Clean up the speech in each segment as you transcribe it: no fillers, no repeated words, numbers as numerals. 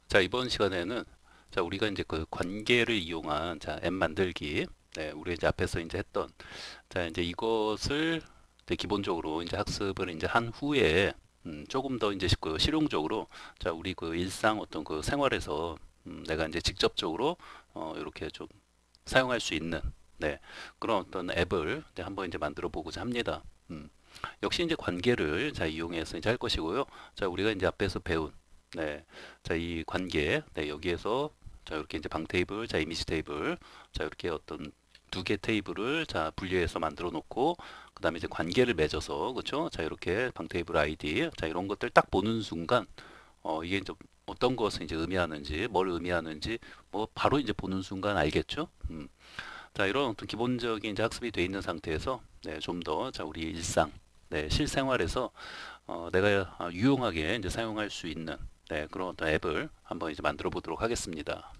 자, 이번 시간에는 자, 우리가 이제 그 관계를 이용한 자, 앱 만들기. 네, 우리 이제 앞에서 이제 했던 자, 이제 이것을 이제 기본적으로 이제 학습을 이제 한 후에 조금 더 이제 그 실용적으로 자, 우리 그 일상 어떤 그 생활에서 내가 이제 직접적으로 이렇게 좀 사용할 수 있는 네, 그런 어떤 앱을 이제 한번 이제 만들어 보고자 합니다. 역시 이제 관계를 자 이용해서 이제 할 것이고요. 자, 우리가 이제 앞에서 배운 네, 자, 이 관계 네, 여기에서 자, 이렇게 이제 방 테이블, 자, 이미지 테이블, 자, 이렇게 어떤 두 개 테이블을 자 분리해서 만들어 놓고 그다음에 이제 관계를 맺어서 그렇죠? 자, 이렇게 방 테이블 아이디 자 이런 것들 딱 보는 순간 이게 이제 어떤 것을 이제 의미하는지 뭘 의미하는지 뭐 바로 이제 보는 순간 알겠죠? 자, 이런 어떤 기본적인 이제 학습이 돼 있는 상태에서 네, 좀 더 자, 우리 일상 네, 실생활에서 내가 유용하게 이제 사용할 수 있는 네, 그런 어떤 앱을 한번 이제 만들어 보도록 하겠습니다.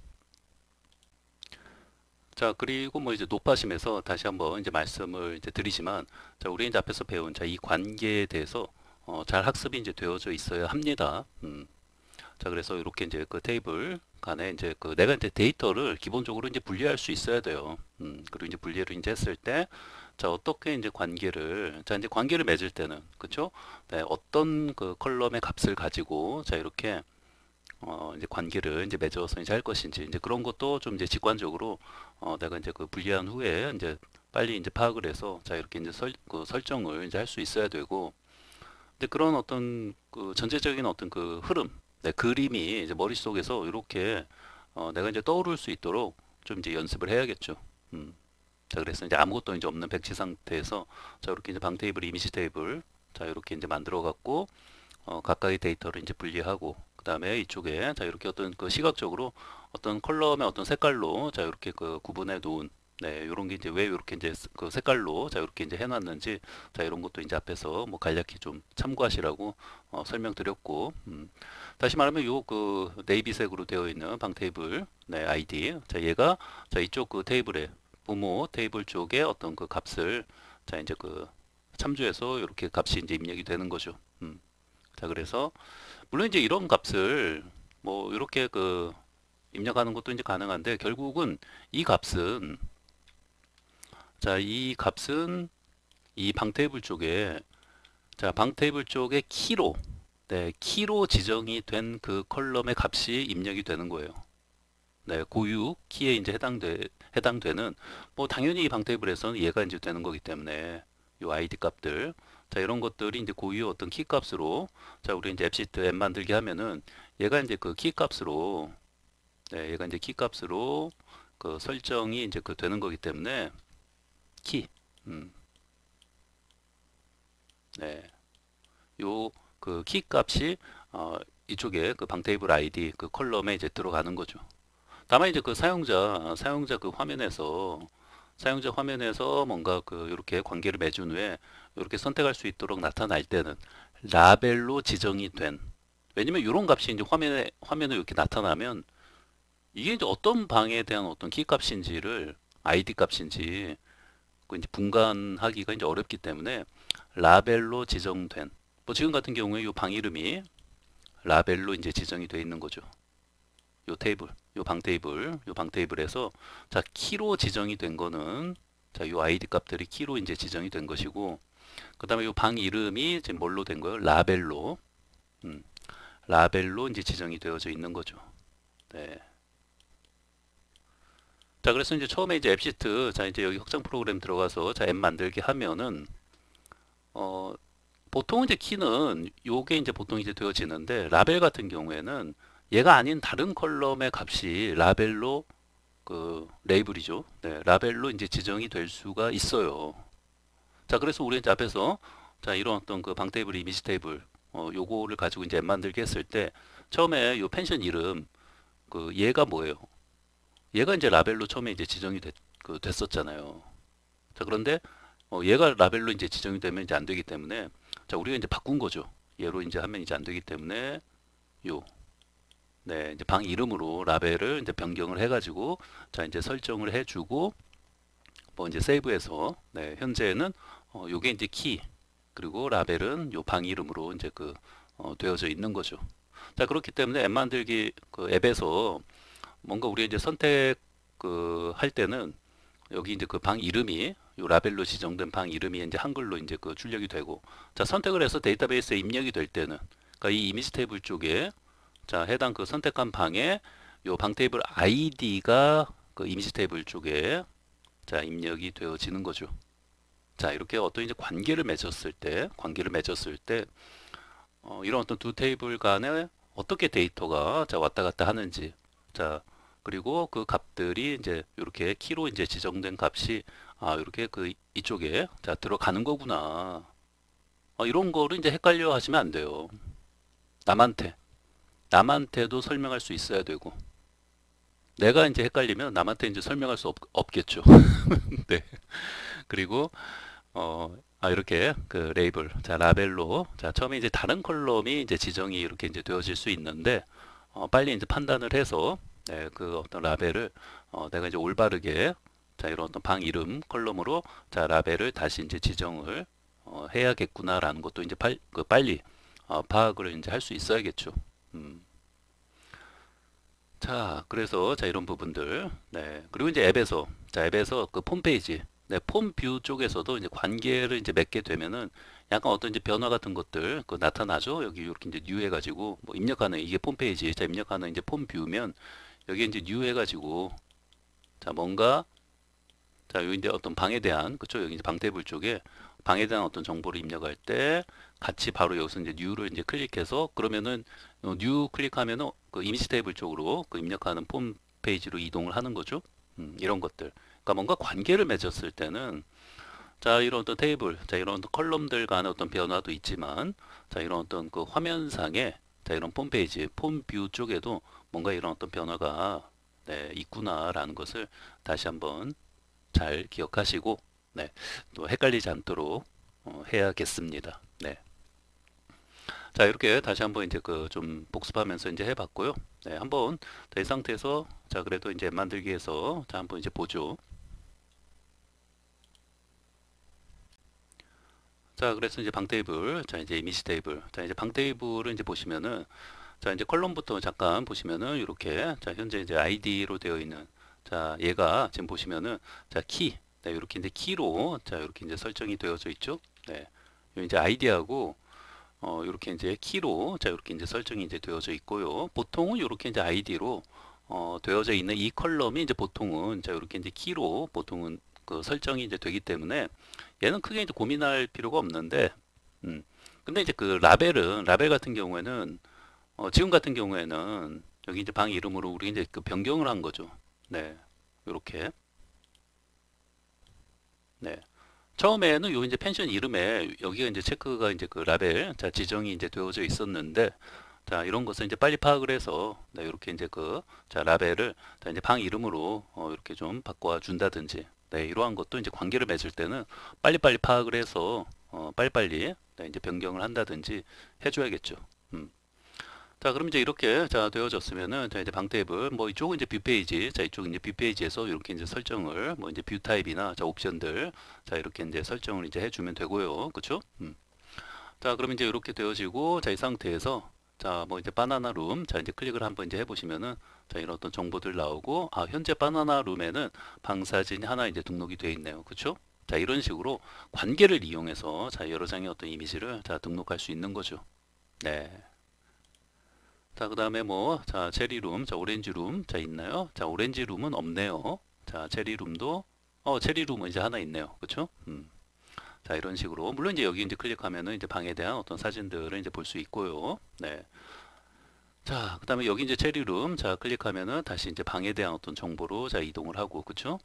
자, 그리고 뭐 이제 높아심에서 다시 한번 이제 말씀을 이제 드리지만, 자, 우리 이제 앞에서 배운 자, 이 관계에 대해서 잘 학습이 이제 되어져 있어야 합니다. 자, 그래서 이렇게 이제 그 테이블 간에 이제 그 내가 이제 데이터를 기본적으로 이제 분리할 수 있어야 돼요. 그리고 이제 분리를 이제 했을 때, 자, 어떻게 이제 관계를, 자, 이제 관계를 맺을 때는, 그쵸? 네, 어떤 그 컬럼의 값을 가지고, 자, 이렇게, 이제 관계를 이제 맺어서 이제 할 것인지, 이제 그런 것도 좀 이제 직관적으로, 내가 이제 그 분리한 후에 이제 빨리 이제 파악을 해서, 자, 이렇게 이제 그 설정을 이제 할 수 있어야 되고, 근데 그런 어떤 그 전체적인 어떤 그 흐름, 네, 그림이 이제 머릿속에서 이렇게 내가 이제 떠오를 수 있도록 좀 이제 연습을 해야겠죠. 음. 자, 그래서 이제 아무것도 이제 없는 백지 상태에서 자, 이렇게 이제 방 테이블, 이미지 테이블, 자, 이렇게 이제 만들어 갖고 각각의 데이터를 이제 분리하고 그다음에 이쪽에 자, 이렇게 어떤 그 시각적으로 어떤 컬럼의 어떤 색깔로 자, 이렇게 그 구분해 놓은 네, 요런 게 이제 왜 이렇게 이제 그 색깔로 자, 이렇게 이제 해놨는지 자, 이런 것도 이제 앞에서 뭐 간략히 좀 참고하시라고 설명드렸고, 다시 말하면 요 그 네이비색으로 되어 있는 방 테이블 네, 아이디 자, 얘가 자, 이쪽 그 테이블에 부모 테이블 쪽에 어떤 그 값을 자, 이제 그 참조해서 이렇게 값이 이제 입력이 되는 거죠. 자, 그래서 물론 이제 이런 값을 뭐 이렇게 그 입력하는 것도 이제 가능한데 결국은 이 값은 자, 이 값은 이 방 테이블 쪽에 자, 방 테이블 쪽에 키로 네, 키로 지정이 된 그 컬럼의 값이 입력이 되는 거예요. 네, 고유 키에 이제 해당되는 뭐 당연히 이 방 테이블에서는 얘가 이제 되는 거기 때문에 요 아이디 값들 자, 이런 것들이 이제 고유 어떤 키 값으로 자, 우리 이제 앱시트 앱 만들기 하면은 얘가 이제 그 키 값으로 네, 얘가 이제 키 값으로 그 설정이 이제 그 되는 거기 때문에 키 네. 요 그 키 값이 이쪽에 그 방 테이블 아이디 그 컬럼에 이제 들어가는 거죠. 다만 이제 그 사용자 그 화면에서 사용자 화면에서 뭔가 그 이렇게 관계를 맺은 후에 이렇게 선택할 수 있도록 나타날 때는 라벨로 지정이 된 왜냐면 이런 값이 이제 화면에 이렇게 나타나면 이게 이제 어떤 방에 대한 어떤 키 값인지를 아이디 값인지 그 이제 분간하기가 이제 어렵기 때문에 라벨로 지정된 뭐 지금 같은 경우에 이 방 이름이 라벨로 이제 지정이 되어 있는 거죠. 요 테이블, 요 방 테이블에서 자, 키로 지정이 된 거는 자, 요 아이디 값들이 키로 이제 지정이 된 것이고 그다음에 요 방 이름이 지금 뭘로 된 거예요? 라벨로. 음, 라벨로 이제 지정이 되어져 있는 거죠. 네. 자, 그래서 이제 처음에 이제 앱시트 자, 이제 여기 확장 프로그램 들어가서 자, 앱 만들기 하면은 어, 보통 이제 키는 요게 이제 보통 이제 되어지는데 라벨 같은 경우에는 얘가 아닌 다른 컬럼의 값이 라벨로 그 레이블이죠. 네, 라벨로 이제 지정이 될 수가 있어요. 자, 그래서 우리 이제 앞에서 자, 이런 어떤 그 방 테이블, 이미지 테이블 요거를 가지고 이제 앱 만들기 했을 때 처음에 요 펜션 이름 그 얘가 뭐예요? 얘가 이제 라벨로 처음에 이제 지정이 됐었잖아요. 자, 그런데 얘가 라벨로 이제 지정이 되면 이제 안 되기 때문에 자, 우리가 이제 바꾼 거죠. 얘로 이제 하면 이제 안 되기 때문에 요 네, 이제 방 이름으로 라벨을 이제 변경을 해가지고 자, 이제 설정을 해주고 뭐 이제 세이브해서 네, 현재는 요게 이제 키 그리고 라벨은 요 방 이름으로 이제 그 되어져 있는 거죠. 자, 그렇기 때문에 앱 만들기 그 앱에서 뭔가 우리 이제 선택 그 할 때는 여기 이제 그 방 이름이 요 라벨로 지정된 방 이름이 이제 한글로 이제 그 출력이 되고, 자, 선택을 해서 데이터베이스에 입력이 될 때는, 그러니까 이 이미지 테이블 쪽에, 자, 해당 그 선택한 방에 요 방 테이블 아이디가 그 이미지 테이블 쪽에 자, 입력이 되어지는 거죠. 자, 이렇게 어떤 이제 관계를 맺었을 때, 이런 어떤 두 테이블 간에 어떻게 데이터가 자, 왔다 갔다 하는지, 자, 그리고 그 값들이 이제 이렇게 키로 이제 지정된 값이 이렇게 그 이쪽에 자, 들어가는 거구나. 이런 거를 이제 헷갈려 하시면 안 돼요. 남한테, 남한테도 설명할 수 있어야 되고, 내가 이제 헷갈리면 남한테 이제 설명할 수 없겠죠. 네. 그리고 이렇게 그 레이블, 자, 라벨로, 자, 처음에 이제 다른 컬럼이 이제 지정이 이렇게 이제 되어질 수 있는데, 빨리 이제 판단을 해서, 네, 그 어떤 라벨을, 내가 이제 올바르게, 자, 이런 어떤 방 이름 컬럼으로, 자, 라벨을 다시 이제 지정을, 해야겠구나라는 것도 이제 빨리, 파악을 이제 할 수 있어야겠죠. 음. 자, 그래서 자 이런 부분들. 네. 그리고 이제 앱에서 그 홈페이지, 네, 폼 뷰 쪽에서도 이제 관계를 이제 맺게 되면은 약간 어떤 이제 변화 같은 것들 그 나타나죠. 여기 이렇게 이제 뉴 해가지고 뭐 입력하는 이게 홈페이지, 자 입력하는 이제 폼 뷰면 여기 이제 뉴 해가지고 자 뭔가 자, 요 이제 어떤 방에 대한 그쵸? 여기 이제 방 테이블 쪽에 방에 대한 어떤 정보를 입력할 때 같이 바로 여기서 이제 뉴를 이제 클릭해서 그러면은 뉴 클릭하면은 그 이미지 테이블 쪽으로 그 입력하는 폼 페이지로 이동을 하는 거죠. 이런 것들. 그러니까 뭔가 관계를 맺었을 때는 자, 이런 어떤 테이블, 자, 이런 어떤 컬럼들 간의 어떤 변화도 있지만 자, 이런 어떤 그 화면상에 자, 이런 폼 페이지, 폼 뷰 쪽에도 뭔가 이런 어떤 변화가 네, 있구나라는 것을 다시 한번 잘 기억하시고 네, 또 헷갈리지 않도록 해야겠습니다. 네. 자, 이렇게 다시 한번 이제 그 좀 복습하면서 이제 해봤고요. 네, 한번 이 상태에서 자, 그래도 이제 만들기에서 자, 한번 이제 보죠. 자, 그래서 이제 방 테이블, 자, 이제 이미지 테이블, 자, 이제 방 테이블을 이제 보시면은 자, 이제 컬럼부터 잠깐 보시면은 이렇게 자, 현재 이제 아이디로 되어 있는 자, 얘가 지금 보시면은 자, 키, 네, 이렇게 이제 키로 자, 이렇게 이제 설정이 되어져 있죠. 네, 요 이제 아이디하고 이렇게 이제 키로 자, 이렇게 이제 설정이 이제 되어져 있고요. 보통은 이렇게 이제 아이디로 되어져 있는 이 컬럼이 이제 보통은 자, 이렇게 이제 키로 보통은 그 설정이 이제 되기 때문에 얘는 크게 이제 고민할 필요가 없는데, 음. 근데 이제 그 라벨 같은 경우에는 지금 같은 경우에는 여기 이제 방 이름으로 우리 이제 그 변경을 한 거죠. 네, 이렇게. 네. 처음에는 요 이제 펜션 이름에 여기가 이제 체크가 이제 그 라벨 자 지정이 이제 되어져 있었는데 자 이런 것을 이제 빨리 파악을 해서 네, 이렇게 이제 그 자 라벨을 자 이제 방 이름으로 이렇게 좀 바꿔 준다든지 네, 이러한 것도 이제 관계를 맺을 때는 빨리빨리 파악을 해서 빨리빨리 네, 이제 변경을 한다든지 해줘야겠죠. 음. 자, 그럼 이제 이렇게 자 되어졌으면은 자 이제 방 테이블 뭐 이쪽은 이제 뷰 페이지 자 이쪽은 이제 뷰 페이지에서 이렇게 이제 설정을 뭐 이제 뷰 타입이나 자 옵션들 자 이렇게 이제 설정을 이제 해주면 되고요, 그렇죠? 자, 그럼 이제 이렇게 되어지고 자 이 상태에서 자 뭐 이제 바나나 룸 자 이제 클릭을 한번 이제 해보시면은 자 이런 어떤 정보들 나오고 현재 바나나 룸에는 방 사진이 하나 이제 등록이 되어 있네요, 그렇죠? 자 이런 식으로 관계를 이용해서 자 여러 장의 어떤 이미지를 자 등록할 수 있는 거죠. 네. 자, 그 다음에 뭐, 자, 체리룸, 자, 오렌지룸, 자, 있나요? 자, 오렌지룸은 없네요. 자, 체리룸도, 체리룸은 이제 하나 있네요. 그쵸? 자, 이런 식으로. 물론 이제 여기 이제 클릭하면은 이제 방에 대한 어떤 사진들을 이제 볼 수 있고요. 네. 자, 그 다음에 여기 이제 체리룸, 자, 클릭하면은 다시 이제 방에 대한 어떤 정보로 자, 이동을 하고, 그쵸?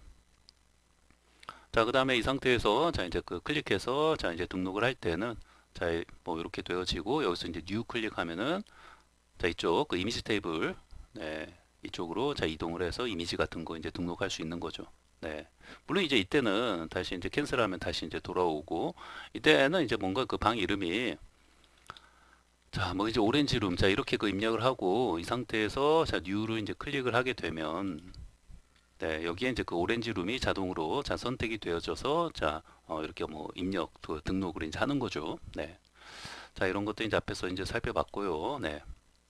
자, 그 다음에 이 상태에서 자, 이제 그 클릭해서 자, 이제 등록을 할 때는 자, 뭐 이렇게 되어지고 여기서 이제 뉴 클릭하면은 자, 이쪽 그 이미지 테이블 네, 이쪽으로 자 이동을 해서 이미지 같은 거 이제 등록할 수 있는 거죠. 네. 물론 이제 이때는 다시 이제 캔슬하면 다시 이제 돌아오고 이때는 이제 뭔가 그 방 이름이 자, 뭐 이제 오렌지 룸 자 이렇게 그 입력을 하고 이 상태에서 자 뉴를 이제 클릭을 하게 되면 네, 여기에 이제 그 오렌지 룸이 자동으로 자 선택이 되어져서 자 이렇게 뭐 입력 그 등록을 이제 하는 거죠. 네. 자, 이런 것도 이제 앞에서 이제 살펴봤고요. 네.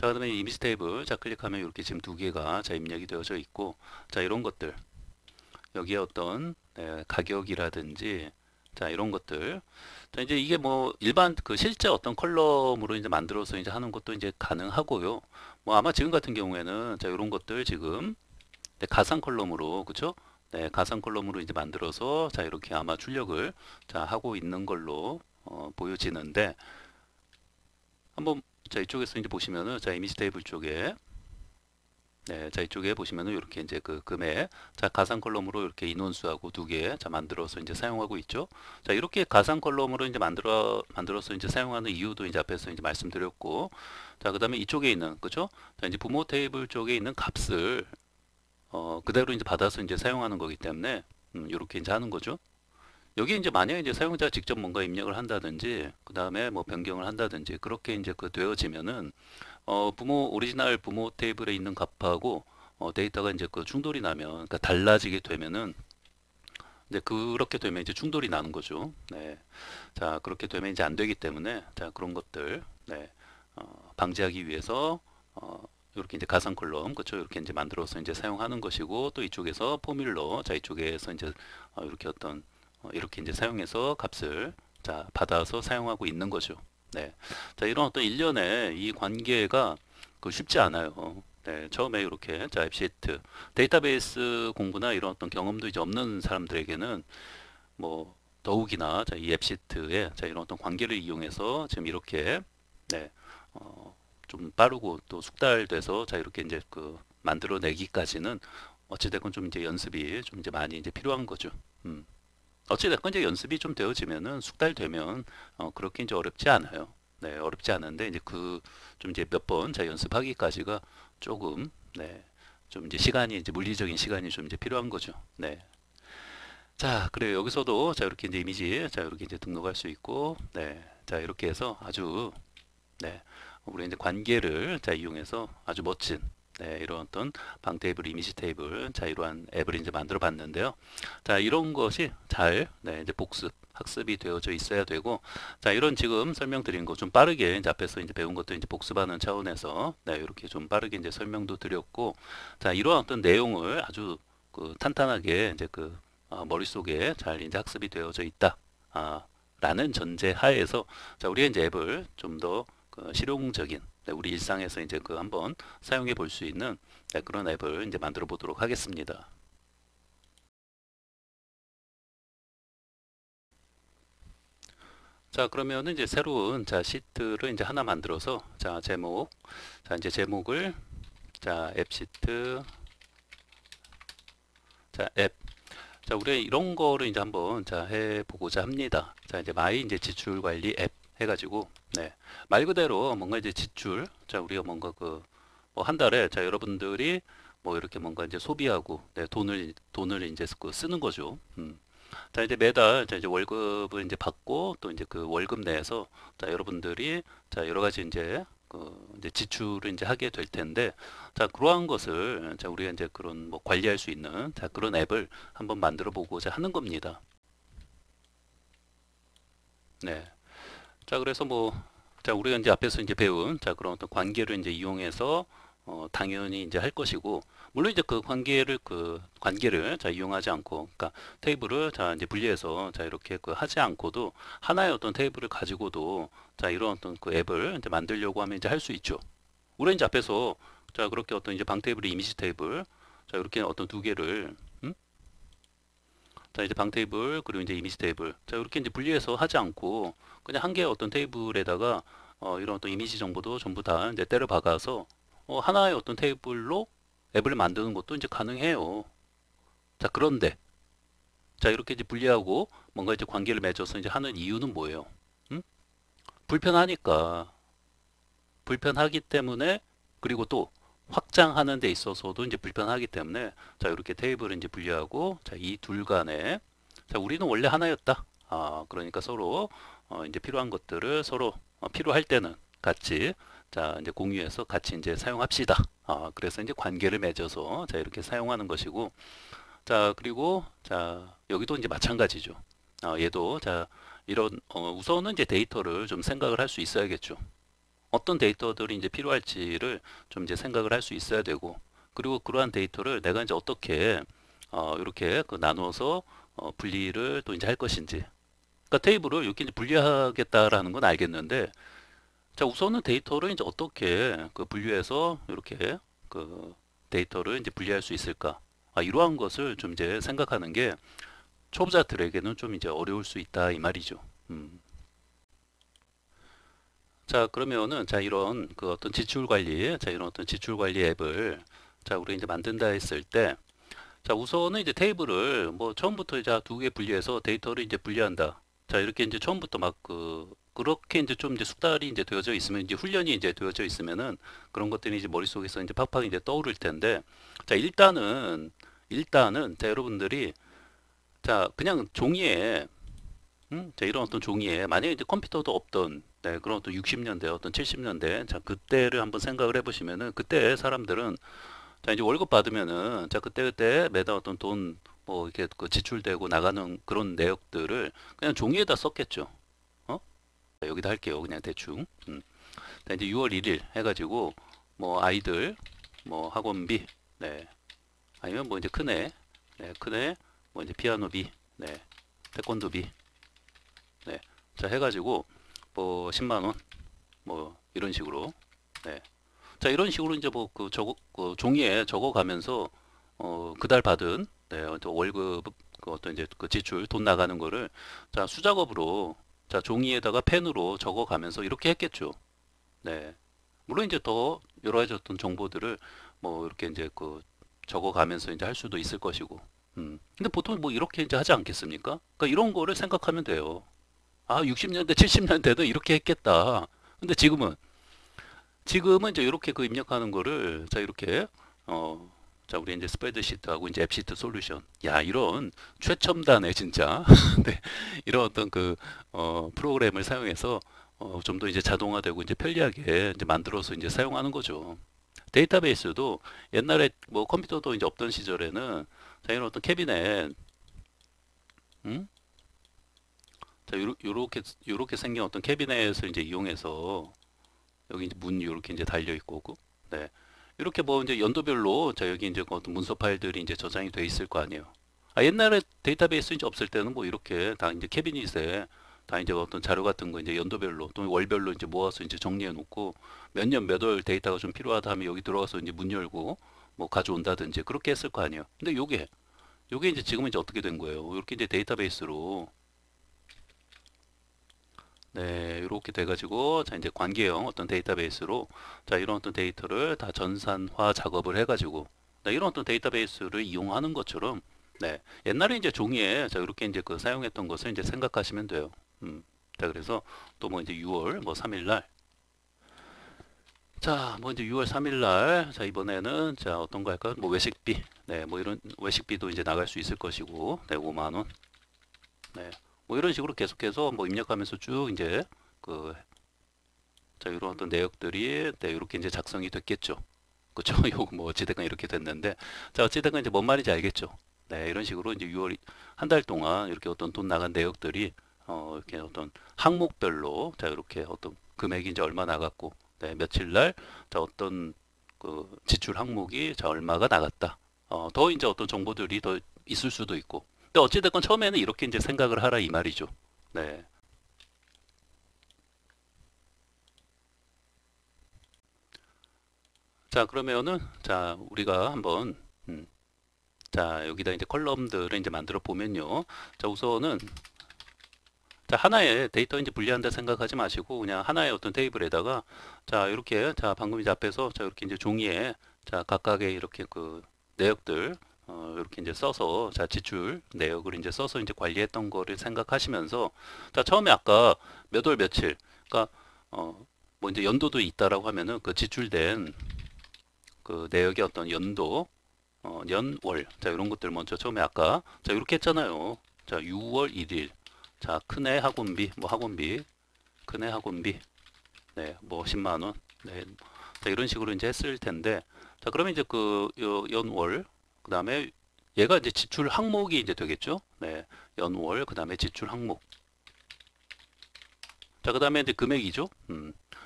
자, 그다음에 이미지 테이블. 자, 클릭하면 이렇게 지금 두 개가 자, 입력이 되어져 있고, 자, 이런 것들. 여기에 어떤 가격이라든지 자, 이런 것들. 자, 이제 이게 뭐 일반 그 실제 어떤 컬럼으로 이제 만들어서 이제 하는 것도 이제 가능하고요. 뭐 아마 지금 같은 경우에는 자, 이런 것들 지금 가상 컬럼으로 그쵸? 네, 가상 컬럼으로 이제 만들어서 자, 이렇게 아마 출력을 자, 하고 있는 걸로 보여지는데 한번 자, 이쪽에서 이제 보시면은 자, 이미지 테이블 쪽에 네, 자 이쪽에 보시면은 이렇게 이제 그 금액, 자 가상 컬럼으로 이렇게 인원수하고 두 개, 자 만들어서 이제 사용하고 있죠. 자 이렇게 가상 컬럼으로 이제 만들어서 이제 사용하는 이유도 이제 앞에서 이제 말씀드렸고, 자 그다음에 이쪽에 있는 그죠? 자 이제 부모 테이블 쪽에 있는 값을 그대로 이제 받아서 이제 사용하는 거기 때문에 이렇게 이제 하는 거죠. 여기 이제 만약에 이제 사용자가 직접 뭔가 입력을 한다든지, 그 다음에 뭐 변경을 한다든지 그렇게 이제 그 되어지면은 부모 오리지널 부모 테이블에 있는 값하고 데이터가 이제 그 충돌이 나면, 그러니까 달라지게 되면은 이제 그렇게 되면 이제 충돌이 나는 거죠. 네. 자, 그렇게 되면 이제 안 되기 때문에 자, 그런 것들 네. 방지하기 위해서 이렇게 이제 가상 컬럼 그렇죠? 이렇게 이제 만들어서 이제 사용하는 것이고, 또 이쪽에서 포뮬러 자, 이쪽에서 이제 이렇게 어떤 이렇게 이제 사용해서 값을 자, 받아서 사용하고 있는 거죠. 네. 자, 이런 어떤 일련의 이 관계가 그 쉽지 않아요. 네, 처음에 이렇게 자, 앱시트 데이터베이스 공부나 이런 어떤 경험도 이제 없는 사람들에게는 뭐 더욱이나 자, 이 앱시트에 자, 이런 어떤 관계를 이용해서 지금 이렇게 네, 좀 빠르고 또 숙달돼서 자, 이렇게 이제 그 만들어내기까지는 어찌됐건 좀 이제 연습이 좀 이제 많이 이제 필요한 거죠. 음. 어찌됐건 이제 연습이 좀 되어지면은 숙달되면 그렇게 이제 어렵지 않아요. 네, 어렵지 않은데 이제 그 좀 이제 몇 번 자 연습하기까지가 조금 네, 좀 이제 시간이 이제 물리적인 시간이 좀 이제 필요한 거죠. 네. 자, 그래요. 여기서도 자 이렇게 이제 이미지 자 이렇게 이제 등록할 수 있고, 네. 자 이렇게 해서 아주 네. 우리 이제 관계를 자 이용해서 아주 멋진 네, 이런 어떤 방 테이블, 이미지 테이블, 자 이러한 앱을 이제 만들어 봤는데요. 자 이런 것이 잘 네, 이제 복습, 학습이 되어져 있어야 되고, 자 이런 지금 설명드린 거 좀 빠르게 이제 앞에서 이제 배운 것도 이제 복습하는 차원에서 네, 이렇게 좀 빠르게 이제 설명도 드렸고, 자 이러한 어떤 내용을 아주 그 탄탄하게 이제 그 머릿속에 잘 이제 학습이 되어져 있다. 라는 전제 하에서 자 우리가 이제 앱을 좀더 실용적인 네, 우리 일상에서 이제 그 한번 사용해 볼 수 있는 네, 그런 앱을 이제 만들어 보도록 하겠습니다. 자 그러면은 이제 새로운 자 시트를 이제 하나 만들어서 자 제목 자 이제 제목을 자 앱 시트 자 앱 자 우리 이런 거를 이제 한번 자 해보고자 합니다. 자 이제 마이 이제 지출 관리 앱 해가지고 네 말 그대로 뭔가 이제 지출 자 우리가 뭔가 그 뭐 한 달에 자 여러분들이 뭐 이렇게 뭔가 이제 소비하고 네, 돈을 이제 그 쓰는 거죠. 자 이제 매달 자 이제 월급을 이제 받고 또 이제 그 월급 내에서 자 여러분들이 자 여러 가지 이제 그 이제 지출을 이제 하게 될 텐데, 자 그러한 것을 자 우리가 이제 그런 뭐 관리할 수 있는 자 그런 앱을 한번 만들어 보고자 하는 겁니다. 네. 자 그래서 뭐 자 우리가 이제 앞에서 이제 배운 자 그런 어떤 관계를 이제 이용해서 당연히 이제 할 것이고, 물론 이제 그 관계를 자 이용하지 않고 그러니까 테이블을 자 이제 분리해서 자 이렇게 그 하지 않고도 하나의 어떤 테이블을 가지고도 자 이런 어떤 그 앱을 이제 만들려고 하면 이제 할 수 있죠. 우리가 이제 앞에서 자 그렇게 어떤 이제 방 테이블, 이미지 테이블 자 이렇게 어떤 두 개를 자 이제 방 테이블 그리고 이제 이미지 테이블 자 이렇게 이제 분리해서 하지 않고 그냥 한 개의 어떤 테이블에다가 이런 어떤 이미지 정보도 전부 다 이제 때려 박아서 하나의 어떤 테이블로 앱을 만드는 것도 이제 가능해요. 자 그런데 자 이렇게 이제 분리하고 뭔가 이제 관계를 맺어서 이제 하는 이유는 뭐예요? 음? 불편하니까. 불편하기 때문에, 그리고 또 확장하는 데 있어서도 이제 불편하기 때문에 자 이렇게 테이블을 이제 분리하고 자 이 둘 간에 자 우리는 원래 하나였다. 그러니까 서로 이제 필요한 것들을 서로 필요할 때는 같이 자 이제 공유해서 같이 이제 사용합시다. 그래서 이제 관계를 맺어서 자 이렇게 사용하는 것이고, 자 그리고 자 여기도 이제 마찬가지죠. 얘도 자 이런 우선은 이제 데이터를 좀 생각을 할 수 있어야겠죠. 어떤 데이터들이 이제 필요할지를 좀 이제 생각을 할 수 있어야 되고, 그리고 그러한 데이터를 내가 이제 어떻게 이렇게 그 나누어서 분리를 또 이제 할 것인지. 그러니까 테이블을 이렇게 이제 분리하겠다라는 건 알겠는데, 자, 우선은 데이터를 이제 어떻게 그 분류해서 이렇게 그 데이터를 이제 분리할 수 있을까? 이러한 것을 좀 이제 생각하는 게 초보자들에게는 좀 이제 어려울 수 있다 이 말이죠. 음. 자, 그러면은 자 이런 그 어떤 지출 관리, 자 이런 어떤 지출 관리 앱을 자 우리 이제 만든다 했을 때, 자 우선은 이제 테이블을 뭐 처음부터 이제 두 개 분리해서 데이터를 이제 분리한다. 자 이렇게 이제 처음부터 막 그렇게 이제 좀 이제 숙달이 이제 되어져 있으면, 이제 훈련이 이제 되어져 있으면은 그런 것들이 이제 머릿속에서 이제 팍팍 이제 떠오를 텐데, 자 일단은 자 여러분들이 자 그냥 종이에 자, 이런 어떤 종이에 만약에 이제 컴퓨터도 없던 그런 어떤 60년대 어떤 70년대 자 그때를 한번 생각을 해보시면은, 그때 사람들은 자 이제 월급 받으면은 자 그때 매달 어떤 돈 뭐 이렇게 그 지출되고 나가는 그런 내역들을 그냥 종이에다 썼겠죠. 어? 자, 여기다 할게요. 그냥 대충. 자, 이제 6월 1일 해가지고 뭐 아이들 뭐 학원비, 네, 아니면 뭐 이제 큰애, 네, 큰애 뭐 이제 피아노비, 네, 태권도비, 네, 자 해가지고 뭐 10만 원, 뭐 이런 식으로, 네, 자 이런 식으로 이제 뭐 그 적어 그 종이에 적어가면서 그달 받은 어떤 월급 그 어떤 이제 그 지출 돈 나가는 거를 자 수작업으로 자 종이에다가 펜으로 적어가면서 이렇게 했겠죠. 네. 물론 이제 더 여러 가지 어떤 정보들을 뭐 이렇게 이제 그 적어가면서 이제 할 수도 있을 것이고. 근데 보통 뭐 이렇게 이제 하지 않겠습니까? 그러니까 이런 거를 생각하면 돼요. 60년대, 70년대도 이렇게 했겠다. 근데 지금은 이제 이렇게 그 입력하는 거를 자 이렇게 어 자 우리 이제 스프레드시트하고 이제 앱시트 솔루션, 야 이런 최첨단의 진짜 네, 이런 어떤 그 프로그램을 사용해서 좀 더 이제 자동화되고 이제 편리하게 이제 만들어서 이제 사용하는 거죠. 데이터베이스도 옛날에 뭐 컴퓨터도 이제 없던 시절에는 자 이런 어떤 캐비넷, 음? 자 요렇게 생긴 어떤 캐비넷을 이제 이용해서 여기 이제 문 이렇게 이제 달려 있고, 네. 이렇게 뭐 이제 연도별로 자 여기 이제 그 어떤 문서 파일들이 이제 저장이 돼 있을 거 아니에요. 옛날에 데이터베이스 이제 없을 때는 뭐 이렇게 다 이제 캐비닛에 다 이제 어떤 자료 같은 거 이제 연도별로 또는 월별로 이제 모아서 이제 정리해 놓고, 몇 년 몇 월 데이터가 좀 필요하다 하면 여기 들어가서 이제 문 열고 뭐 가져온다든지 그렇게 했을 거 아니에요. 근데 요게 이제 지금은 이제 어떻게 된 거예요? 이렇게 이제 데이터베이스로, 네, 이렇게 돼가지고, 자, 이제 관계형 어떤 데이터베이스로, 자, 이런 어떤 데이터를 다 전산화 작업을 해가지고, 네, 이런 어떤 데이터베이스를 이용하는 것처럼, 네, 옛날에 이제 종이에, 자, 이렇게 이제 그 사용했던 것을 이제 생각하시면 돼요. 자, 그래서 또 뭐 이제 6월 뭐 3일 날, 자, 뭐 이제 6월 3일 날, 자, 이번에는, 자, 어떤 거 할까요? 뭐 외식비, 네, 뭐 이런 외식비도 이제 나갈 수 있을 것이고, 네, 5만 원, 네, 뭐 이런 식으로 계속해서 뭐 입력하면서 쭉 이제 그 자, 이런 어떤 내역들이 네, 이렇게 이제 작성이 됐겠죠. 그쵸? 요거 뭐 어찌됐건 이렇게 됐는데, 자, 어찌됐건 이제 뭔 말인지 알겠죠? 네, 이런 식으로 이제 6월 한 달 동안 이렇게 어떤 돈 나간 내역들이 이렇게 어떤 항목별로 자, 이렇게 어떤 금액이 이제 얼마 나갔고, 네, 며칠 날 자, 어떤 그 지출 항목이 자, 얼마가 나갔다. 더 이제 어떤 정보들이 더 있을 수도 있고. 근데 어찌됐건 처음에는 이렇게 이제 생각을 하라 이 말이죠. 네. 자, 그러면은 자, 우리가 한번 자, 여기다 이제 컬럼들을 이제 만들어 보면요. 자, 우선은 자, 하나의 데이터 이제 분리한다 생각하지 마시고 그냥 하나의 어떤 테이블에다가 자, 이렇게 자, 방금 이제 앞에서 자, 이렇게 이제 종이에 자, 각각의 이렇게 그 내역들 이렇게 이제 써서 자, 지출 내역을 이제 써서 이제 관리했던 거를 생각하시면서 자, 처음에 아까 몇 월 며칠 그러니까 뭐 이제 연도도 있다라고 하면은 그 지출된 그 내역의 어떤 연도 년, 월. 자, 이런 것들 먼저 처음에 아까 자, 이렇게 했잖아요. 자, 6월 1일. 자, 큰애 학원비, 뭐 학원비, 큰애 학원비. 네, 뭐 10만 원. 네. 자, 이런 식으로 이제 했을 텐데. 자, 그러면 이제 그 연월 그다음에 얘가 이제 지출 항목이 이제 되겠죠? 네. 연월 그다음에 지출 항목. 자, 그다음에 이제 금액이죠.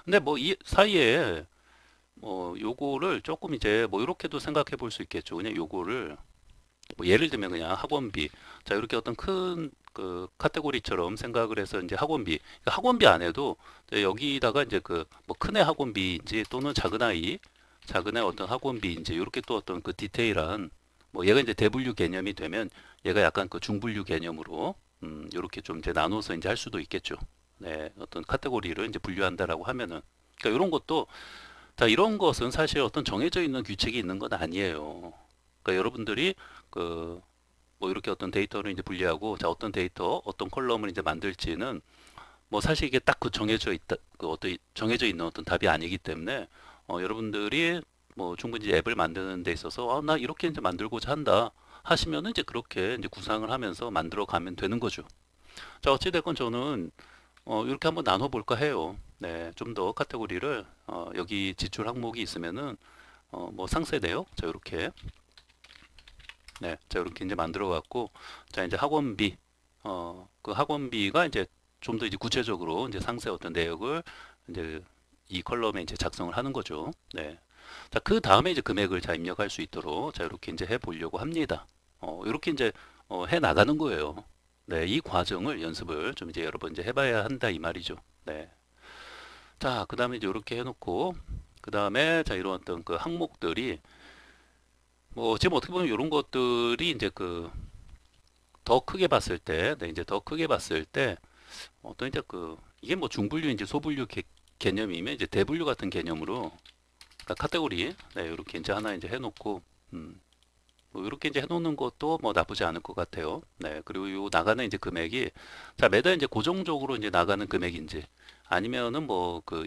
근데 뭐 이 사이에 뭐 요거를 조금 이제 뭐 이렇게도 생각해 볼 수 있겠죠. 그냥 요거를 뭐 예를 들면 그냥 학원비. 자, 이렇게 어떤 큰 그 카테고리처럼 생각을 해서 이제 학원비. 그러니까 학원비 안 해도 이제 여기다가 이제 그 뭐 큰애 학원비인지 또는 작은 애 어떤 학원비인지 이렇게 또 어떤 그 디테일한 뭐 얘가 이제 대분류 개념이 되면 얘가 약간 그 중분류 개념으로 이렇게 좀 이제 나눠서 이제 할 수도 있겠죠. 네, 어떤 카테고리를 이제 분류한다라고 하면은 그러니까 이런 것도 자, 이런 것은 사실 어떤 정해져 있는 규칙이 있는 건 아니에요. 그러니까 여러분들이 그 뭐 이렇게 어떤 데이터를 이제 분리하고 자, 어떤 데이터, 어떤 컬럼을 이제 만들지는 뭐 사실 이게 딱 그 정해져 있다, 그 어떤 정해져 있는 어떤 답이 아니기 때문에 여러분들이 뭐 충분히 이제 앱을 만드는 데 있어서 나 이렇게 이제 만들고자 한다 하시면은 이제 그렇게 이제 구상을 하면서 만들어 가면 되는 거죠. 자, 어찌됐건 저는 이렇게 한번 나눠볼까 해요. 네, 좀 더 카테고리를 여기 지출 항목이 있으면은 뭐 상세 내역, 자 이렇게 네, 자 이렇게 이제 만들어 갖고 자 이제 학원비, 그 학원비가 이제 좀 더 이제 구체적으로 이제 상세 어떤 내역을 이제 이 컬럼에 이제 작성을 하는 거죠. 네, 자 그 다음에 이제 금액을 자 입력할 수 있도록 자 이렇게 이제 해 보려고 합니다. 이렇게 이제 해 나가는 거예요. 네, 이 과정을 연습을 좀 이제 여러 번 이제 해봐야 한다 이 말이죠. 네. 자, 그 다음에 이제 이렇게 해놓고, 그 다음에 자, 이런 어떤 그 항목들이, 뭐, 지금 어떻게 보면 이런 것들이 이제 그 더 크게 봤을 때, 네, 이제 더 크게 봤을 때, 어떤 이제 그, 이게 뭐 중분류인지 소분류 개념이면 이제 대분류 같은 개념으로, 그러니까 카테고리, 네, 이렇게 이제 하나 이제 해놓고, 뭐 이렇게 이제 해놓는 것도 뭐 나쁘지 않을 것 같아요. 네, 그리고 요 나가는 이제 금액이, 자, 매달 이제 고정적으로 이제 나가는 금액인지, 아니면은 뭐 그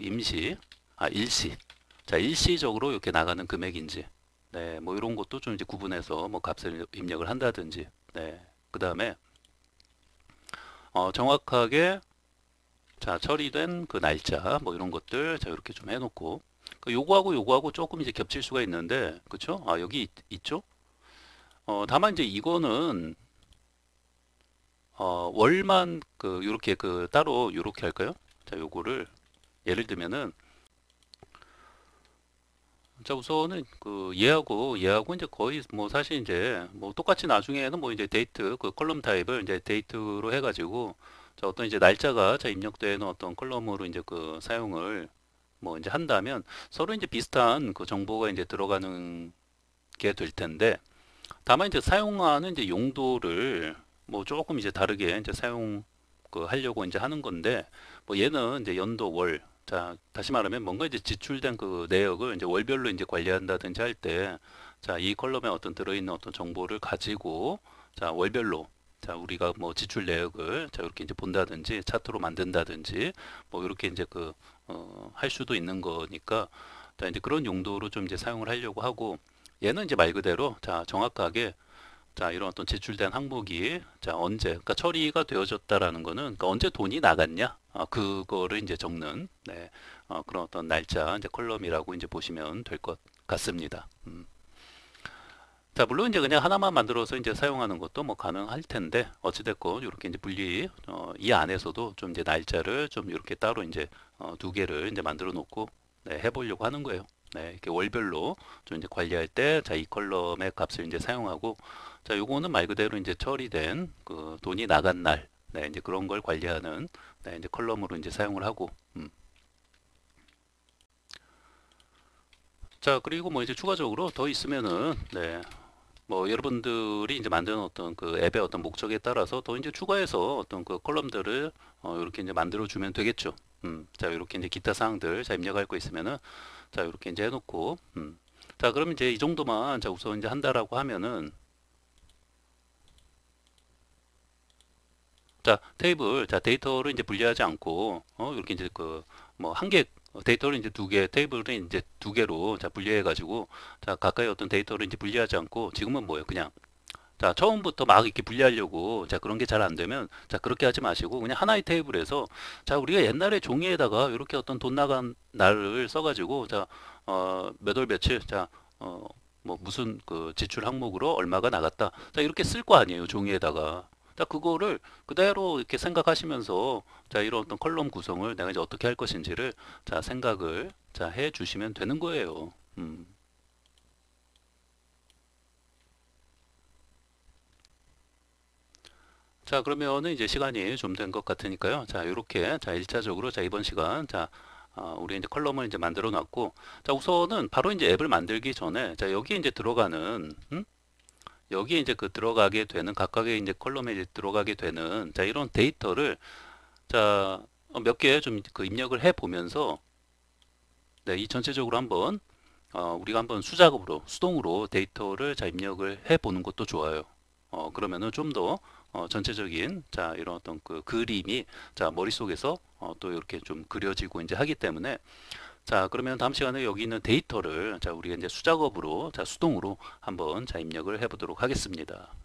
일시. 자, 일시적으로 이렇게 나가는 금액인지, 네, 뭐 이런 것도 좀 이제 구분해서 뭐 값을 입력을 한다든지, 네, 그 다음에 정확하게 자 처리된 그 날짜 뭐 이런 것들 자 이렇게 좀 해놓고 그 요거하고 조금 이제 겹칠 수가 있는데, 그쵸? 아 여기 있죠? 다만 이제 이거는 월만 그 요렇게 그 따로 요렇게 할까요? 자 요거를 예를 들면은 자 우선은 그 얘하고 이제 거의 뭐 사실 이제 뭐 똑같이 나중에는 뭐 이제 데이트 그 컬럼 타입을 이제 데이트로 해가지고 자 어떤 이제 날짜가 자 입력되는 어떤 컬럼으로 이제 그 사용을 뭐 이제 한다면 서로 이제 비슷한 그 정보가 이제 들어가는 게 될 텐데, 다만 이제 사용하는 이제 용도를 뭐 조금 이제 다르게 이제 사용 그 하려고 이제 하는 건데, 뭐 얘는 이제 연도 월, 자 다시 말하면 뭔가 이제 지출된 그 내역을 이제 월별로 이제 관리한다든지 할 때, 자 이 컬럼에 어떤 들어있는 어떤 정보를 가지고 자 월별로 자 우리가 뭐 지출 내역을 자 이렇게 이제 본다든지 차트로 만든다든지 뭐 이렇게 이제 그 할 수도 있는 거니까 자 이제 그런 용도로 좀 이제 사용을 하려고 하고, 얘는 이제 말 그대로 자 정확하게 자, 이런 어떤 제출된 항목이 자, 언제 그러니까 처리가 되어졌다라는 거는 그러니까 언제 돈이 나갔냐? 그거를 이제 적는 네. 그런 어떤 날짜 이제 컬럼이라고 이제 보시면 될 것 같습니다. 자, 물론 이제 그냥 하나만 만들어서 이제 사용하는 것도 뭐 가능할 텐데 어찌됐건 이렇게 이제 분리 이 안에서도 좀 이제 날짜를 좀 이렇게 따로 이제 두 개를 이제 만들어 놓고 네, 해보려고 하는 거예요. 네, 이렇게 월별로 좀 이제 관리할 때 자, 이 컬럼의 값을 이제 사용하고 자, 요거는 말 그대로 이제 처리된 그 돈이 나간 날 네, 이제 그런 걸 관리하는 네, 이제 컬럼으로 이제 사용을 하고 자, 그리고 뭐 이제 추가적으로 더 있으면은 네, 뭐 여러분들이 이제 만드는 어떤 그 앱의 어떤 목적에 따라서 더 이제 추가해서 어떤 그 컬럼들을 이렇게 이제 만들어 주면 되겠죠. 자 이렇게 이제 기타 사항들 자 입력할 거 있으면은 자 이렇게 이제 해놓고 자 그러면 이제 이 정도만 자 우선 이제 한다라고 하면은 자 테이블 자 데이터를 이제 분리하지 않고 이렇게 이제 그 뭐 한 개 데이터를 이제 두 개 테이블을 이제 두 개로 자 분리해 가지고 자 가까이 어떤 데이터를 이제 분리하지 않고 지금은 뭐예요 그냥 자, 처음부터 막 이렇게 분리하려고, 자, 그런 게 잘 안 되면, 자, 그렇게 하지 마시고, 그냥 하나의 테이블에서, 자, 우리가 옛날에 종이에다가 이렇게 어떤 돈 나간 날을 써가지고, 자, 몇 월 며칠, 자, 뭐, 무슨 그 지출 항목으로 얼마가 나갔다. 자, 이렇게 쓸 거 아니에요, 종이에다가. 자, 그거를 그대로 이렇게 생각하시면서 자, 이런 어떤 컬럼 구성을 내가 이제 어떻게 할 것인지를 자, 생각을 자, 해 주시면 되는 거예요. 자, 그러면은 이제 시간이 좀 된 것 같으니까요. 자, 이렇게 자, 1차적으로 자, 이번 시간 자, 우리 이제 컬럼을 이제 만들어 놨고 자, 우선은 바로 이제 앱을 만들기 전에 자, 여기에 이제 들어가는 여기에 이제 그 들어가게 되는 각각의 이제 컬럼에 이제 들어가게 되는 자, 이런 데이터를 자, 몇 개 좀 그 입력을 해 보면서 네, 이 전체적으로 한번 우리가 한번 수작업으로 수동으로 데이터를 자, 입력을 해 보는 것도 좋아요. 그러면은 좀 더 전체적인 자, 이런 어떤 그 그림이 자, 머릿속에서 또 이렇게 좀 그려지고 이제 하기 때문에 자, 그러면 다음 시간에 여기 있는 데이터를 자, 우리가 이제 수작업으로 자, 수동으로 한번 자, 입력을 해 보도록 하겠습니다.